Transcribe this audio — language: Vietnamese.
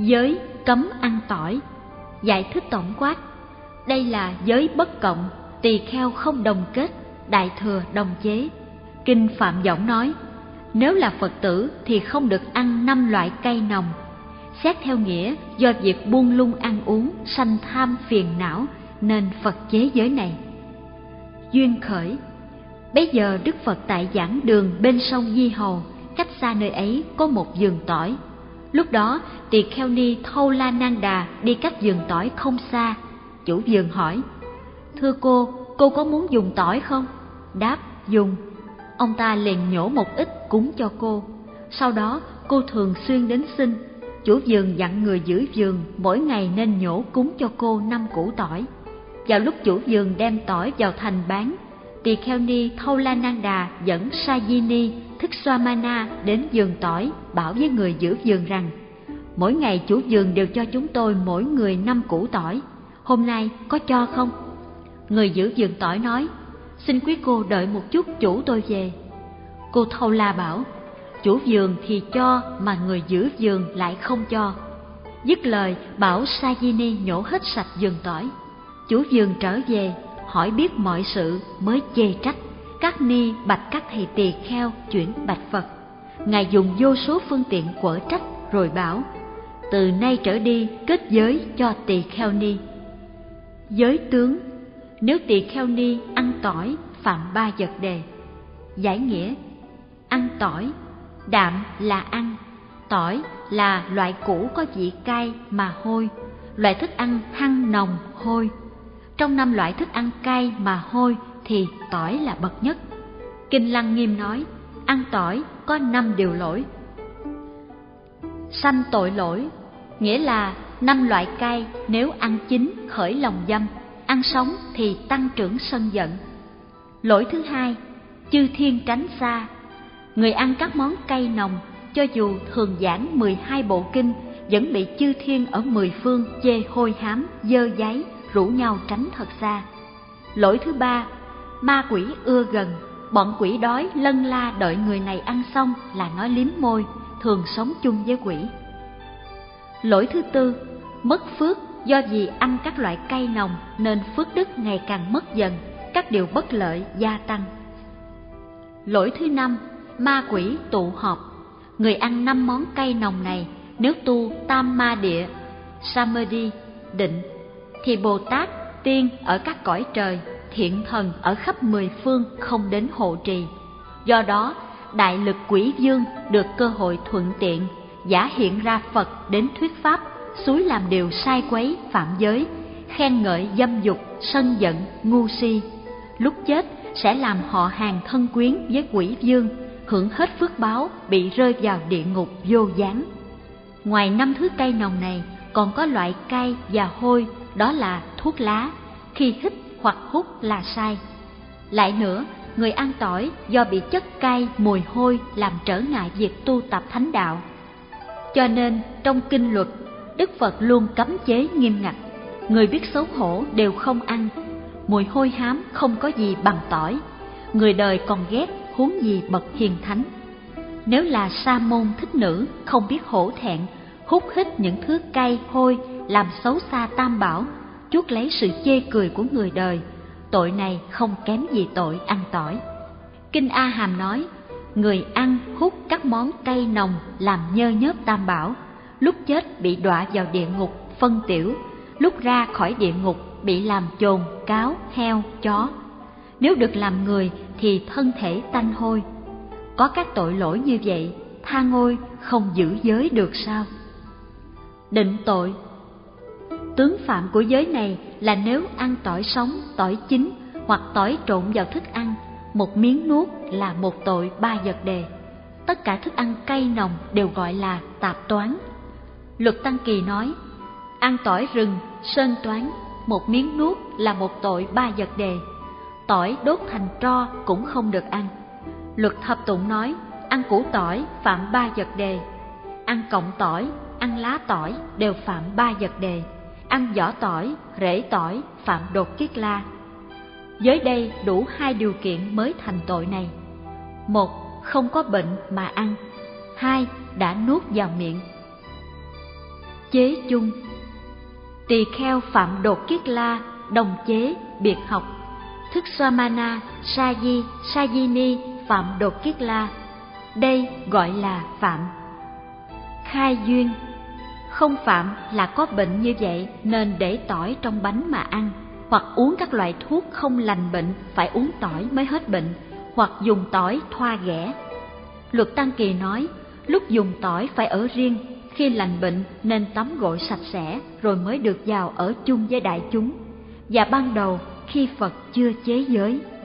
Giới cấm ăn tỏi. Giải thích tổng quát: đây là giới bất cộng, tỳ kheo không đồng kết, đại thừa đồng chế. Kinh Phạm Võng nói, nếu là Phật tử thì không được ăn 5 loại cây nồng. Xét theo nghĩa, do việc buông lung ăn uống sanh tham phiền não nên Phật chế giới này. Duyên khởi. Bấy giờ Đức Phật tại giảng đường bên sông Di Hầu, cách xa nơi ấy có một vườn tỏi. Lúc đó tỳ kheo ni Thâu La Nang Đà đi cách vườn tỏi không xa. Chủ vườn hỏi: thưa cô có muốn dùng tỏi không? Đáp: dùng. Ông ta liền nhổ một ít cúng cho cô. Sau đó cô thường xuyên đến xin. Chủ vườn dặn người giữ vườn mỗi ngày nên nhổ cúng cho cô 5 củ tỏi. Vào lúc chủ vườn đem tỏi vào thành bán, tỳ kheo ni Thâu La Nang Đà dẫn Sajini Thức Swamana đến vườn tỏi, bảo với người giữ vườn rằng: mỗi ngày chủ vườn đều cho chúng tôi mỗi người 5 củ tỏi, hôm nay có cho không? Người giữ vườn tỏi nói: xin quý cô đợi một chút, chủ tôi về. Cô Thâu La bảo: chủ vườn thì cho mà người giữ vườn lại không cho. Dứt lời bảo Sajini nhổ hết sạch vườn tỏi. Chủ vườn trở về hỏi biết mọi sự mới chê trách. Các ni bạch các thầy tỳ kheo chuyển bạch Phật. Ngài dùng vô số phương tiện quở trách rồi bảo: từ nay trở đi kết giới cho tỳ kheo ni. Giới tướng. Nếu tỳ kheo ni ăn tỏi phạm 3 vật đề. Giải nghĩa: ăn tỏi, đạm là ăn, tỏi là loại củ có vị cay mà hôi, loại thức ăn hăng nồng hôi. Trong 5 loại thức ăn cay mà hôi thì tỏi là bậc nhất. Kinh Lăng Nghiêm nói, ăn tỏi có 5 điều lỗi. Sanh tội lỗi, nghĩa là 5 loại cay nếu ăn chín khởi lòng dâm, ăn sống thì tăng trưởng sân giận. Lỗi thứ hai, chư thiên tránh xa. Người ăn các món cay nồng, cho dù thường giảng 12 bộ kinh, vẫn bị chư thiên ở 10 phương chê hôi hám, dơ dáy, rủ nhau tránh thật xa. Lỗi thứ ba, ma quỷ ưa gần. Bọn quỷ đói lân la đợi người này ăn xong là nói liếm môi, thường sống chung với quỷ. Lỗi thứ tư, mất phước. Do vì ăn các loại cay nồng nên phước đức ngày càng mất dần, các điều bất lợi gia tăng. Lỗi thứ năm, ma quỷ tụ họp. Người ăn 5 món cay nồng này nếu tu tam ma địa, samadhi, định, thì Bồ Tát, tiên ở các cõi trời, thiện thần ở khắp 10 phương không đến hộ trì. Do đó, đại lực quỷ vương được cơ hội thuận tiện, giả hiện ra Phật đến thuyết pháp, xúi làm điều sai quấy, phạm giới, khen ngợi dâm dục, sân giận, ngu si. Lúc chết sẽ làm họ hàng thân quyến với quỷ vương, hưởng hết phước báo, bị rơi vào địa ngục vô gián. Ngoài 5 thứ cây nồng này, còn có loại cay và hôi, đó là thuốc lá, khi hít hoặc hút là sai. Lại nữa, người ăn tỏi do bị chất cay, mùi hôi làm trở ngại việc tu tập thánh đạo. Cho nên trong kinh luật, Đức Phật luôn cấm chế nghiêm ngặt. Người biết xấu hổ đều không ăn. Mùi hôi hám không có gì bằng tỏi. Người đời còn ghét, huống gì bậc hiền thánh. Nếu là sa môn thích nữ không biết hổ thẹn, hút hít những thứ cay hôi làm xấu xa tam bảo, chuốc lấy sự chê cười của người đời, tội này không kém gì tội ăn tỏi. Kinh A Hàm nói, người ăn hút các món cay nồng làm nhơ nhớp tam bảo, lúc chết bị đọa vào địa ngục phân tiểu, lúc ra khỏi địa ngục bị làm chồn, cáo, heo, chó. Nếu được làm người thì thân thể tanh hôi. Có các tội lỗi như vậy, tha ngôi không giữ giới được sao? Định tội. Tướng phạm của giới này là nếu ăn tỏi sống, tỏi chín hoặc tỏi trộn vào thức ăn, một miếng nuốt là một tội 3 vật đề. Tất cả thức ăn cay nồng đều gọi là tạp toán. Luật Tăng Kỳ nói, ăn tỏi rừng, sơn toán, một miếng nuốt là một tội 3 vật đề. Tỏi đốt thành tro cũng không được ăn. Luật Thập Tụng nói, ăn củ tỏi phạm 3 vật đề. Ăn cọng tỏi, ăn lá tỏi đều phạm 3 vật đề. Ăn vỏ tỏi, rễ tỏi phạm đột kiết la. Dưới đây đủ 2 điều kiện mới thành tội này. 1. Không có bệnh mà ăn. 2. Đã nuốt vào miệng. chế chung. Tỳ kheo Phạm Đột Kiết La đồng chế biệt học. Thức Samana Saji Sajini Phạm Đột Kiết La, đây gọi là phạm. Khai duyên. Không phạm là có bệnh như vậy nên để tỏi trong bánh mà ăn, hoặc uống các loại thuốc không lành bệnh phải uống tỏi mới hết bệnh, hoặc dùng tỏi thoa ghẻ. Luật Tăng Kỳ nói, lúc dùng tỏi phải ở riêng, khi lành bệnh nên tắm gội sạch sẽ rồi mới được vào ở chung với đại chúng, và ban đầu khi Phật chưa chế giới.